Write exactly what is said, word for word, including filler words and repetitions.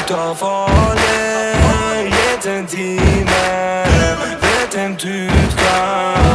Da farlig, gitt en time, vet en du kan